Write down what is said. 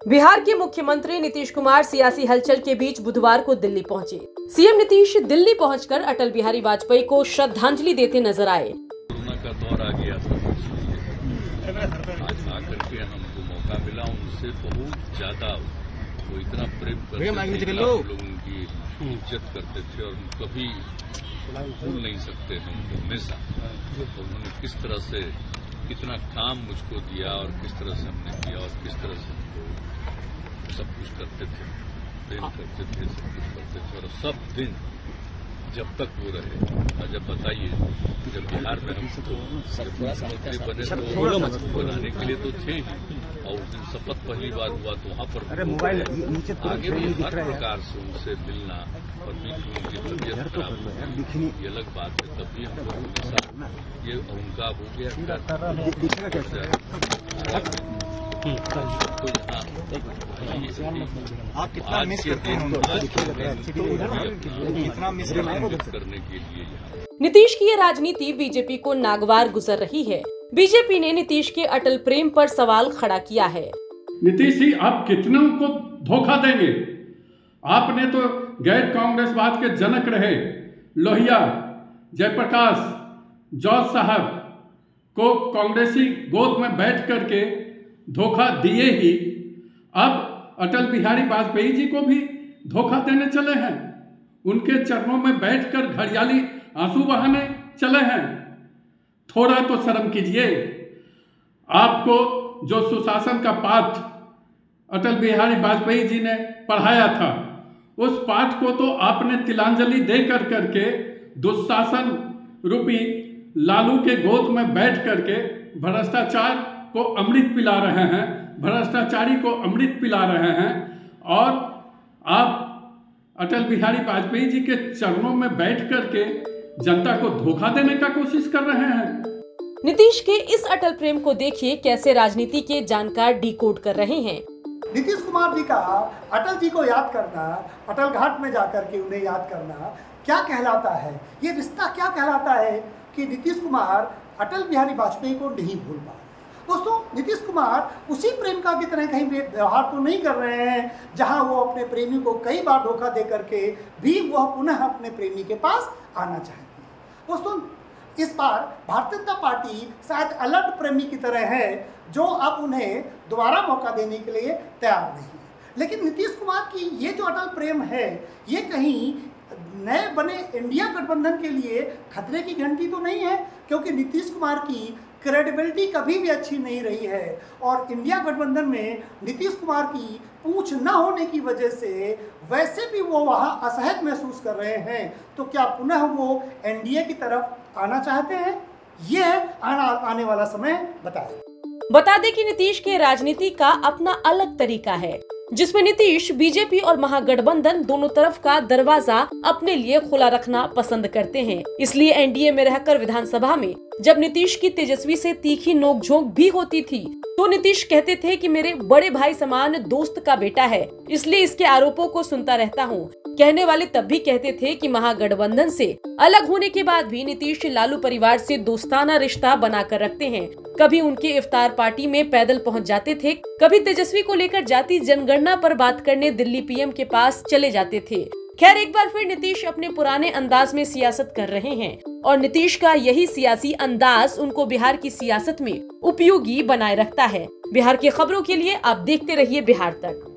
बिहार के मुख्यमंत्री नीतीश कुमार सियासी हलचल के बीच बुधवार को दिल्ली पहुंचे। सीएम नीतीश दिल्ली पहुंचकर अटल बिहारी वाजपेयी को श्रद्धांजलि देते नजर आए। कोरोना का दौर आ गया था, आज आकर के हमको मौका मिला, उनसे बहुत ज्यादा वो इतना प्रेम करते थे, लोग उनकी इज्जत करते थे और कभी भूल नहीं सकते हैं उनको हमेशा। तो उन्होंने किस तरह से कितना काम मुझको दिया और किस तरह से हमने किया और किस तरह से हमको सब कुछ करते थे, प्रेम करते थे, सब कुछ करते थे और सब दिन जब तक वो रहे। और जब बताइए, जब बिहार में हम मुख्यमंत्री बने तो बनाने के लिए तो थे ही, और उस दिन शपथ पहली बार हुआ तो वहां पर आगे भी हर प्रकार से उनसे मिलना और बीच में उनकी तबियत खराब हुई, ये अलग बात है। तब भी हम लोगों के साथ ये उनका हो गया आप कितना मिस करते हैं करने के लिए। नीतीश की ये राजनीति बीजेपी को नागवार गुजर रही है। बीजेपी ने नीतीश के अटल प्रेम पर सवाल खड़ा किया है। नीतीश जी, आप कितनों को धोखा देंगे? आपने तो गैर कांग्रेसवाद के जनक रहे लोहिया, जयप्रकाश, जॉर्ज साहब को कांग्रेसी गोद में बैठ करके धोखा दिए ही, अब अटल बिहारी वाजपेयी जी को भी धोखा देने चले हैं। उनके चरणों में बैठकर घड़ियाली आंसू बहाने चले हैं। थोड़ा तो शर्म कीजिए। आपको जो सुशासन का पाठ अटल बिहारी वाजपेयी जी ने पढ़ाया था, उस पाठ को तो आपने तिलांजलि दे करके दुशासन रूपी लालू के गोद में बैठ करके भ्रष्टाचार को अमृत पिला रहे हैं, भ्रष्टाचारी को अमृत पिला रहे हैं। और आप अटल बिहारी वाजपेयी जी के चरणों में बैठ करके जनता को धोखा देने का कोशिश कर रहे हैं। नीतीश के इस अटल प्रेम को देखिए कैसे राजनीति के जानकार डिकोड कर रहे हैं। नीतीश कुमार जी का अटल जी को याद करना, अटल घाट में जाकर के उन्हें याद करना क्या कहलाता है? ये रिश्ता क्या कहलाता है कि नीतीश कुमार अटल बिहारी वाजपेयी को नहीं भूल पा। दोस्तों, नीतीश कुमार उसी प्रेमिका की तरह कहीं व्यवहार तो नहीं कर रहे हैं जहां वो अपने प्रेमी को कई बार धोखा दे करके भी वह पुनः अपने प्रेमी के पास आना चाहती है। दोस्तों, इस बार भारतीय जनता पार्टी शायद अलर्ट प्रेमी की तरह है जो अब उन्हें दोबारा मौका देने के लिए तैयार नहीं है। लेकिन नीतीश कुमार की ये जो अटल प्रेम है, ये कहीं नए बने इंडिया गठबंधन के लिए खतरे की घंटी तो नहीं है, क्योंकि नीतीश कुमार की क्रेडिबिलिटी कभी भी अच्छी नहीं रही है और इंडिया गठबंधन में नीतीश कुमार की पूंछ न होने की वजह से वैसे भी वो वहाँ असहज महसूस कर रहे हैं। तो क्या पुनः वो एनडीए की तरफ आना चाहते हैं? ये आने वाला समय बता दें कि नीतीश के राजनीति का अपना अलग तरीका है, जिसमें नीतीश बीजेपी और महागठबंधन दोनों तरफ का दरवाजा अपने लिए खुला रखना पसंद करते हैं। इसलिए एनडीए में रहकर विधानसभा में जब नीतीश की तेजस्वी से तीखी नोकझोंक भी होती थी, तो नीतीश कहते थे कि मेरे बड़े भाई समान दोस्त का बेटा है, इसलिए इसके आरोपों को सुनता रहता हूँ। कहने वाले तब भी कहते थे कि महागठबंधन से अलग होने के बाद भी नीतीश लालू परिवार से दोस्ताना रिश्ता बनाकर रखते हैं। कभी उनके इफ्तार पार्टी में पैदल पहुंच जाते थे, कभी तेजस्वी को लेकर जाति जनगणना पर बात करने दिल्ली पीएम के पास चले जाते थे। खैर, एक बार फिर नीतीश अपने पुराने अंदाज में सियासत कर रहे हैं और नीतीश का यही सियासी अंदाज उनको बिहार की सियासत में उपयोगी बनाए रखता है। बिहार की खबरों के लिए आप देखते रहिए बिहार तक।